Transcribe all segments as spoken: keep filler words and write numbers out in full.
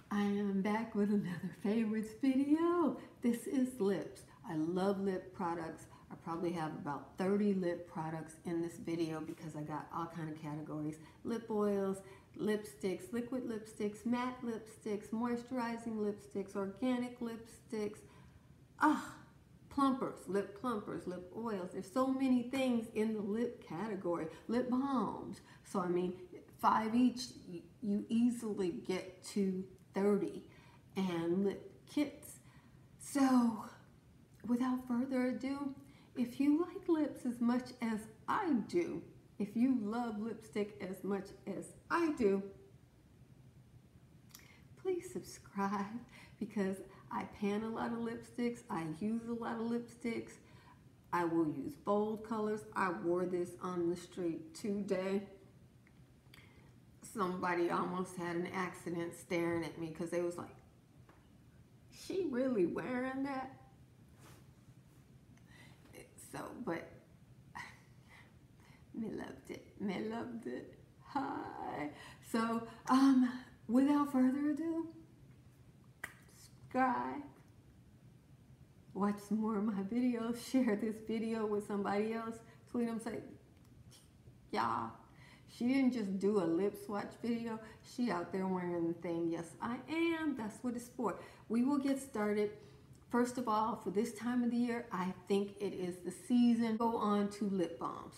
I am back with another favorites video. This is lips. I love lip products. I probably have about thirty lip products in this video because I got all kind of categories. Lip oils, lipsticks, liquid lipsticks, matte lipsticks, moisturizing lipsticks, organic lipsticks. Ah, plumpers, lip plumpers, lip oils. There's so many things in the lip category. Lip balms. So I mean, five each, you easily get to thirty, and lip kits. So without further ado, if you like lips as much as I do, if you love lipstick as much as I do, please subscribe, because I pan a lot of lipsticks, I use a lot of lipsticks, I will use bold colors. I wore this on the street today. Somebody almost had an accident staring at me because they was like, she really wearing that? So, but me loved it. Me loved it. Hi. So, um, without further ado, subscribe, watch some more of my videos, share this video with somebody else, tweet them, say, y'all, she didn't just do a lip swatch video. She out there wearing the thing. Yes, I am. That's what it's for. We will get started. First of all, for this time of the year, I think it is the season. Go on to lip balms.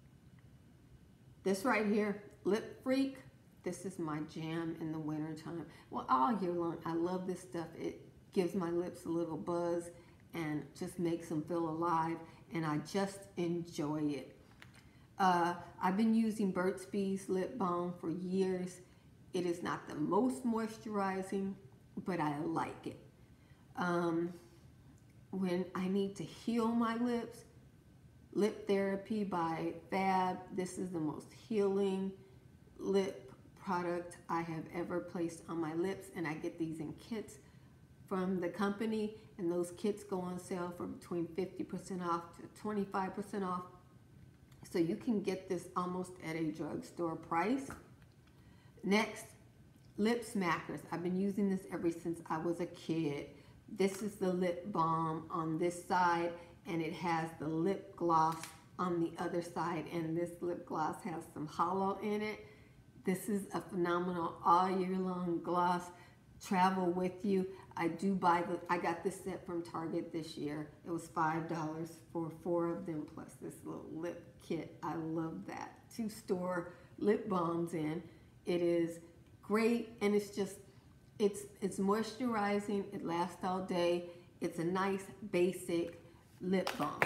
This right here, Lip Freak. This is my jam in the winter time. Well, all year long, I love this stuff. It gives my lips a little buzz and just makes them feel alive, and I just enjoy it. Uh, I've been using Burt's Bees lip balm for years. It is not the most moisturizing, but I like it. Um, when I need to heal my lips, Lip Therapy by Fab. This is the most healing lip product I have ever placed on my lips, and I get these in kits from the company, and those kits go on sale for between fifty percent off to twenty-five percent off. So you can get this almost at a drugstore price. Next, Lip Smackers. I've been using this ever since I was a kid. This is the lip balm on this side, and it has the lip gloss on the other side, and this lip gloss has some hollow in it. This is a phenomenal all year long gloss. Travel with you. I do buy the, I got this set from Target this year. It was five dollars for four of them plus this little lip kit. I love that. To store lip balms in. It is great, and it's just, it's, it's moisturizing. It lasts all day. It's a nice basic lip balm.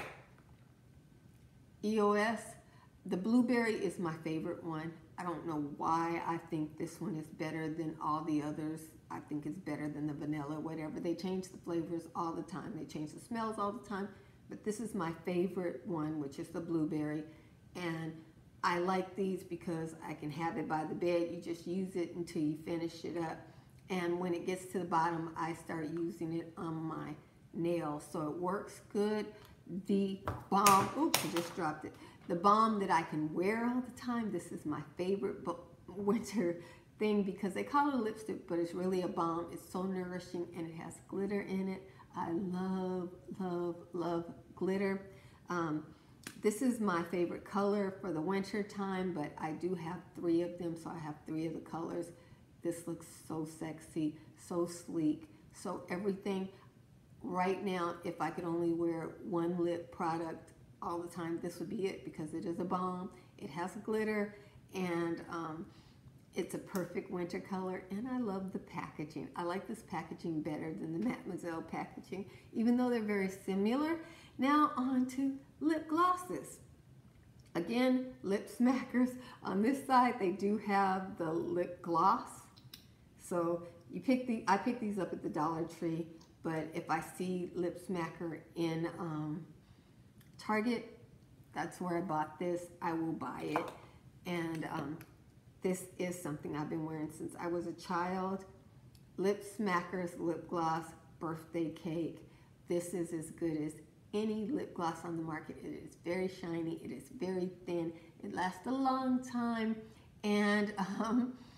E O S, the blueberry is my favorite one. I don't know why I think this one is better than all the others. I think it's better than the vanilla, whatever. They change the flavors all the time. They change the smells all the time. But this is my favorite one, which is the blueberry. And I like these because I can have it by the bed. You just use it until you finish it up. And when it gets to the bottom, I start using it on my nails. So it works good. The balm, oops, I just dropped it. The balm that I can wear all the time, this is my favorite winter thing because they call it a lipstick, but it's really a balm. It's so nourishing, and it has glitter in it. I love, love, love glitter. Um, this is my favorite color for the winter time, but I do have three of them, so I have three of the colors. This looks so sexy, so sleek, so everything. Right now, if I could only wear one lip product all the time, this would be it, because it is a balm, it has glitter, and um, it's a perfect winter color, and I love the packaging. I like this packaging better than the Mademoiselle packaging, even though they're very similar. Now on to lip glosses. Again, Lip Smackers. On this side, they do have the lip gloss. So you pick the, I pick these up at the Dollar Tree, but if I see Lip Smacker in um, Target, that's where I bought this. I will buy it. And um, this is something I've been wearing since I was a child. Lip Smackers lip gloss birthday cake. This is as good as any lip gloss on the market. It is very shiny. It is very thin. It lasts a long time. And um,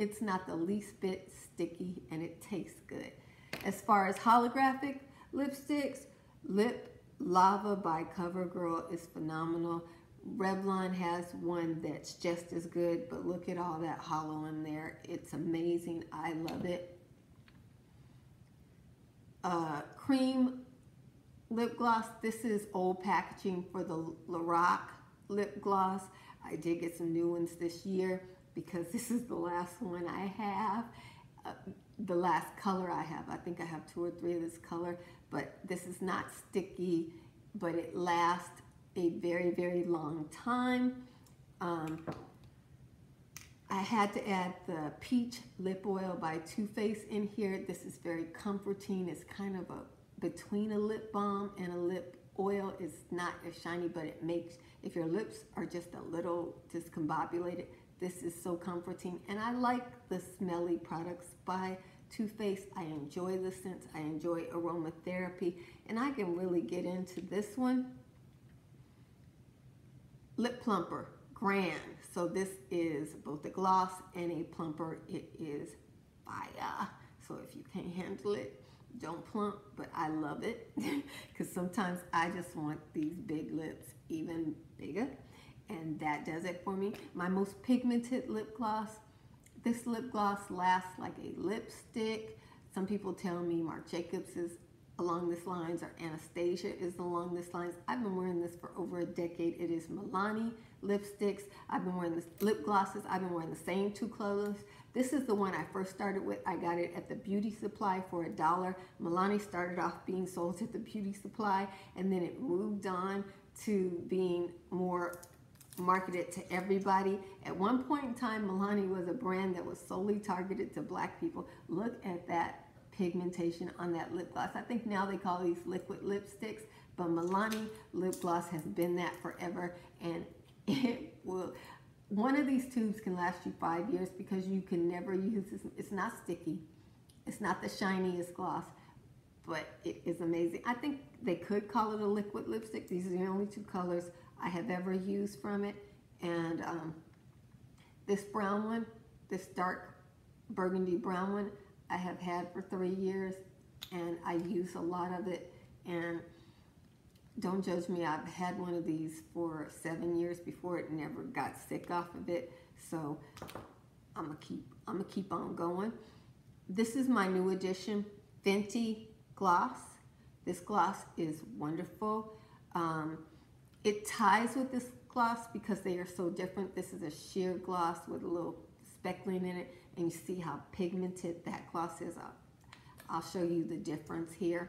It's not the least bit sticky and it tastes good. As far as holographic lipsticks, Lip Lava by CoverGirl is phenomenal. Revlon has one that's just as good, but look at all that hollow in there. It's amazing. I love it. Uh, cream lip gloss. This is old packaging for the Lorac lip gloss. I did get some new ones this year because this is the last one I have. Uh, the last color I have. I think I have two or three of this color, but this is not sticky, but it lasts a very, very long time. Um, I had to add the Peach Lip Oil by Too Faced in here. This is very comforting. It's kind of a between a lip balm and a lip oil. It's not as shiny, but it makes, if your lips are just a little discombobulated, this is so comforting. And I like the smelly products by Too Faced. I enjoy the scents. I enjoy aromatherapy. And I can really get into this one. Lip Plumper, Grand. So this is both a gloss and a plumper. It is fire. So if you can't handle it, don't plump, but I love it because sometimes I just want these big lips even bigger, and that does it for me. My most pigmented lip gloss, this lip gloss lasts like a lipstick. Some people tell me Marc Jacobs is along this lines, or Anastasia is along this lines. I've been wearing this for over a decade. It is Milani lipsticks. I've been wearing the lip glosses. I've been wearing the same two colors. This is the one I first started with. I got it at the Beauty Supply for a dollar. Milani started off being sold at the Beauty Supply, and then it moved on to being more marketed to everybody. At one point in time, Milani was a brand that was solely targeted to black people. Look at that pigmentation on that lip gloss. I think now they call these liquid lipsticks, but Milani lip gloss has been that forever, and it will, one of these tubes can last you five years because you can never use this. It's not sticky. It's not the shiniest gloss, but it is amazing. I think they could call it a liquid lipstick. These are the only two colors I have ever used from it. And um, this brown one, this dark burgundy brown one, I have had for three years, and I use a lot of it. And don't judge me, I've had one of these for seven years before it never got sick off of it. So I'm gonna keep, I'm gonna keep on going. This is my new addition, Fenty Gloss. This gloss is wonderful. Um, it ties with this gloss because they are so different. This is a sheer gloss with a little speckling in it, and you see how pigmented that gloss is. I'll, I'll show you the difference here.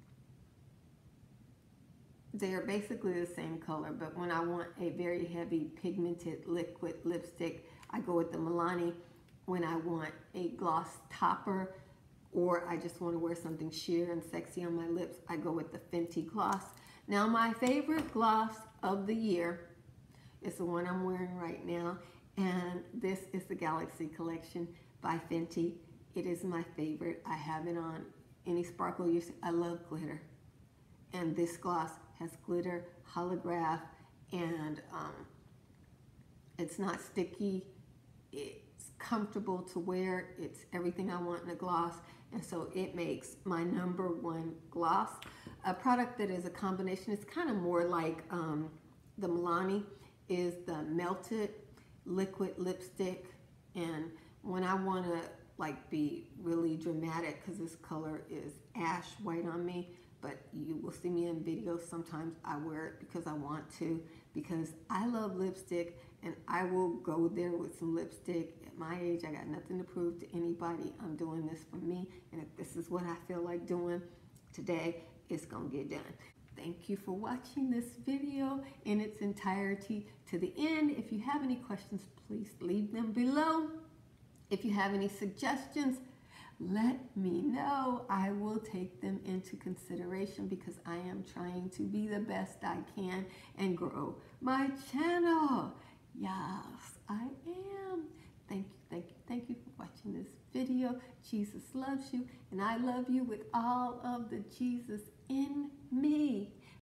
They are basically the same color, but when I want a very heavy pigmented liquid lipstick, I go with the Milani. When I want a gloss topper, or I just want to wear something sheer and sexy on my lips, I go with the Fenty Gloss. Now, my favorite gloss of the year is the one I'm wearing right now, and this is the Galaxy Collection by Fenty. It is my favorite. I have it on any sparkle you see. I love glitter, and this gloss has glitter, holograph, and um, it's not sticky. It's comfortable to wear. It's everything I want in a gloss, and so it makes my number one gloss. A product that is a combination, it's kind of more like um, the Milani, is the Melted Liquid Lipstick. And when I want to like be really dramatic, because this color is ash white on me, but you will see me in videos, sometimes I wear it because I want to, because I love lipstick, and I will go there with some lipstick. At my age, I got nothing to prove to anybody. I'm doing this for me, and if this is what I feel like doing today, it's gonna get done. Thank you for watching this video in its entirety to the end. If you have any questions, please leave them below. If you have any suggestions, let me know. I will take them into consideration because I am trying to be the best I can and grow my channel. Yes, I am. Thank you, thank you, thank you for watching this video. Jesus loves you, and I love you with all of the Jesus in me.